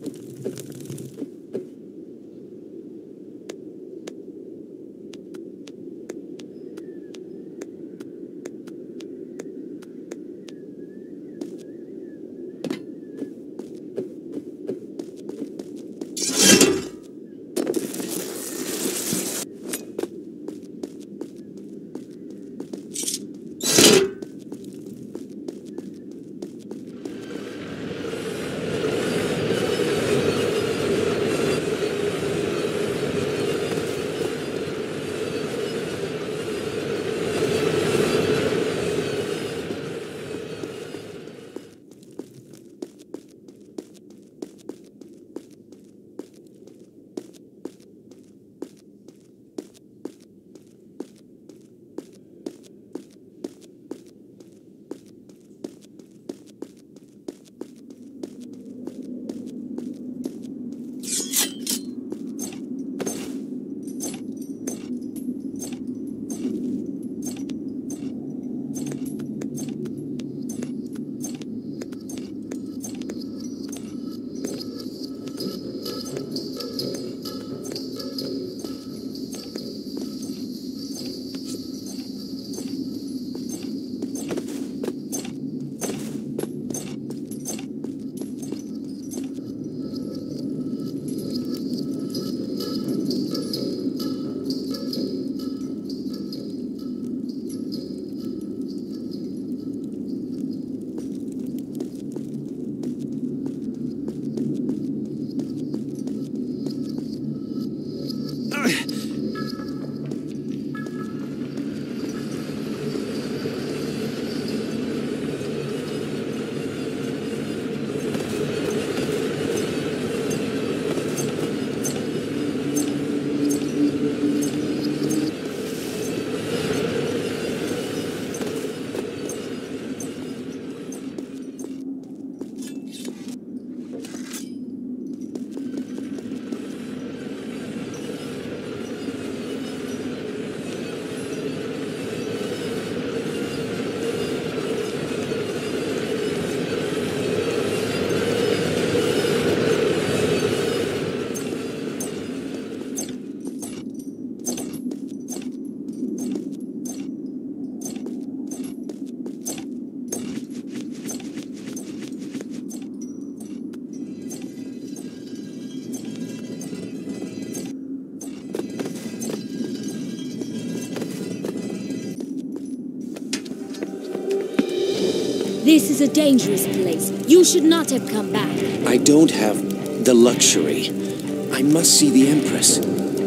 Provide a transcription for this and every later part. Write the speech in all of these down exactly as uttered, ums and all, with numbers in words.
This is a dangerous place. You should not have come back. I don't have the luxury. I must see the Empress.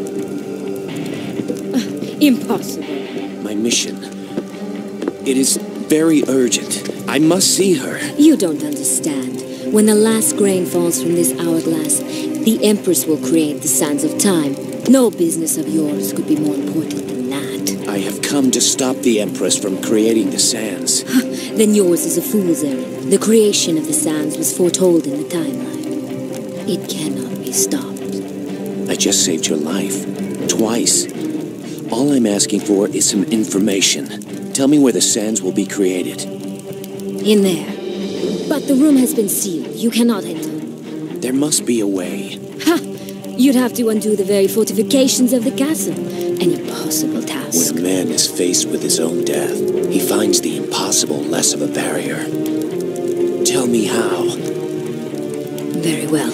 Uh, impossible. My mission. It is very urgent. I must see her. You don't understand. When the last grain falls from this hourglass, the Empress will create the sands of time. No business of yours could be more important than that. I have come to stop the Empress from creating the sands. Then yours is a fool's errand. The creation of the sands was foretold in the timeline. It cannot be stopped. I just saved your life. Twice. All I'm asking for is some information. Tell me where the sands will be created. In there. But the room has been sealed. You cannot enter. There must be a way. Ha! You'd have to undo the very fortifications of the castle. An impossible task. When a man is faced with his own death, he finds the impossible less of a barrier. Tell me how. Very well.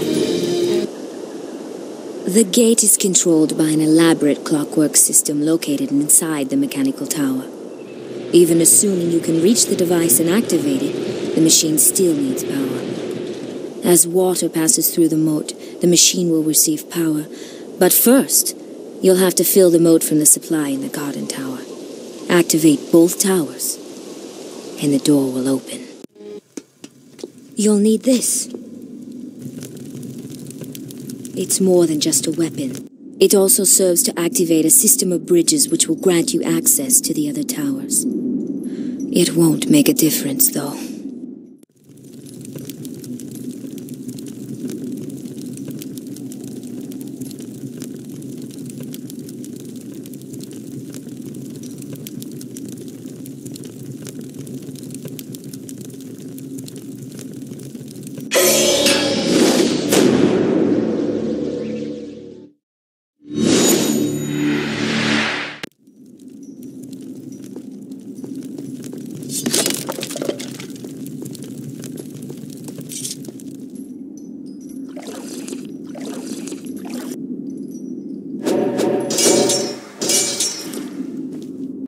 The gate is controlled by an elaborate clockwork system located inside the mechanical tower. Even assuming you can reach the device and activate it, the machine still needs power. As water passes through the moat, the machine will receive power. But first, you'll have to fill the moat from the supply in the garden tower. Activate both towers, and the door will open. You'll need this. It's more than just a weapon. It also serves to activate a system of bridges which will grant you access to the other towers. It won't make a difference, though.